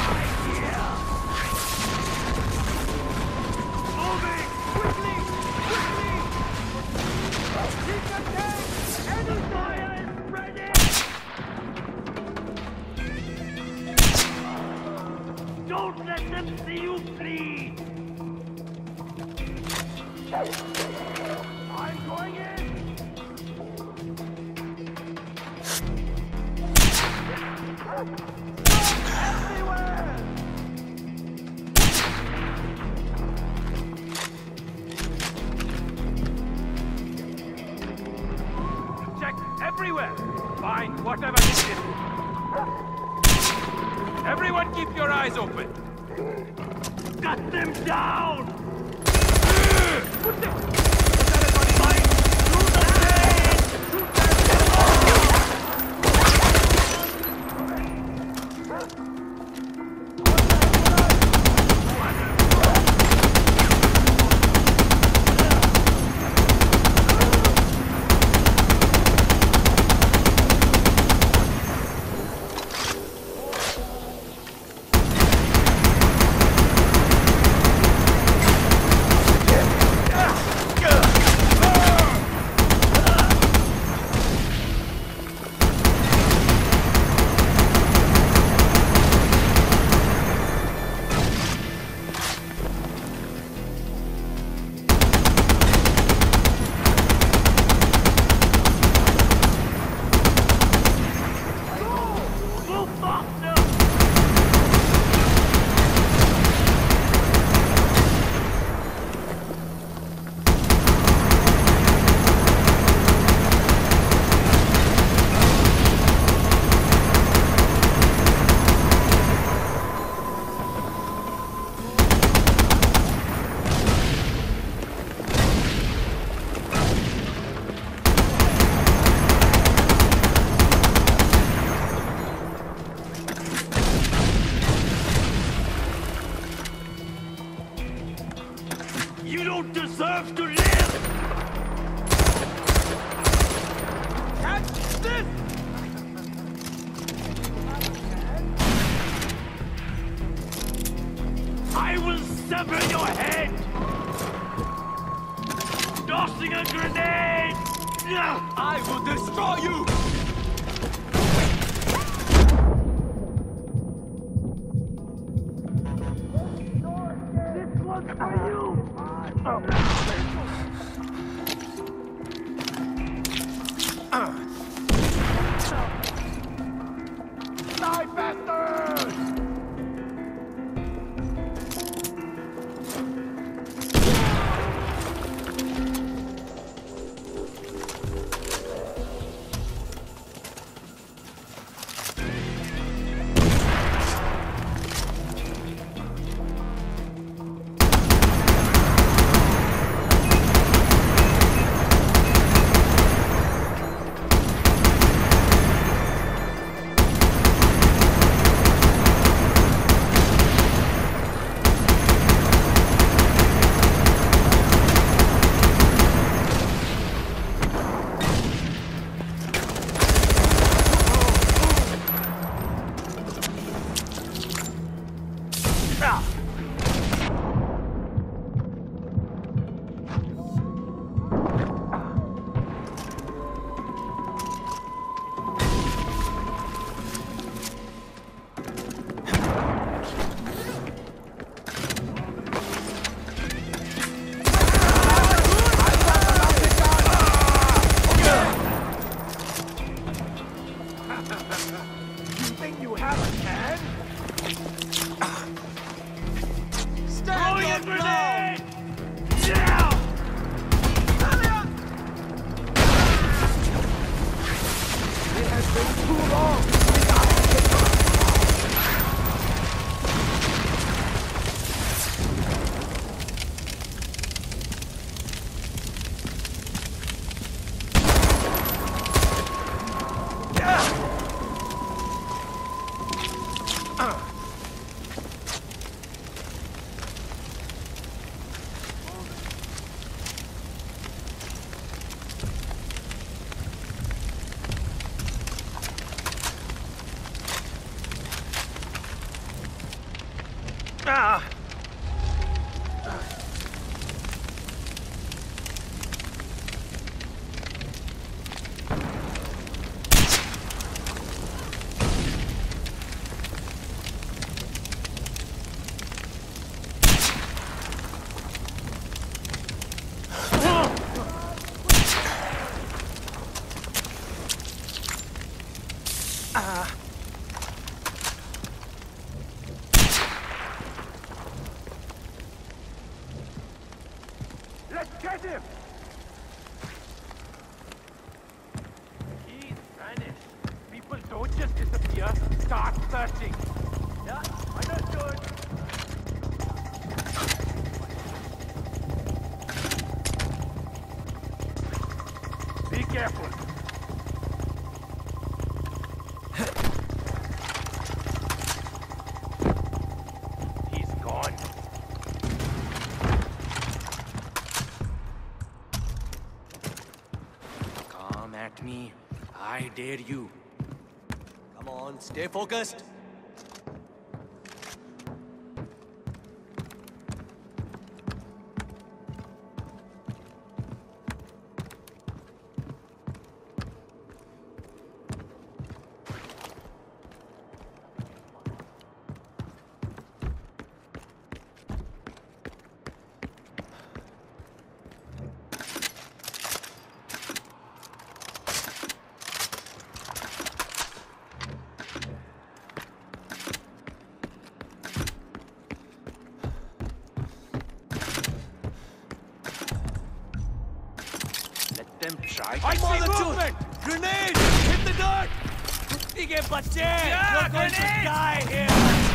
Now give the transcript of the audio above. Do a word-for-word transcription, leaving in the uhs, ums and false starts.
Don't let them see you bleed! I'm going in! Everywhere! Check everywhere! Find whatever this is! Everyone keep your eyes open! Cut them down! Put them! Fight through the pain! You don't deserve to live! Catch this! I will sever your head! Tossing a grenade! I will destroy you! This one's for you! Die, bastards! You think you have a chance? Ah. Let's get him! He's vanished. People don't just disappear. Start searching. Yeah, understood. Be careful. He's gone. Come at me. I dare you. Come on, stay focused. Them try. I see movement! Grenade! Hit the dirt! Get bache! Yeah, You're going to grenade! die here!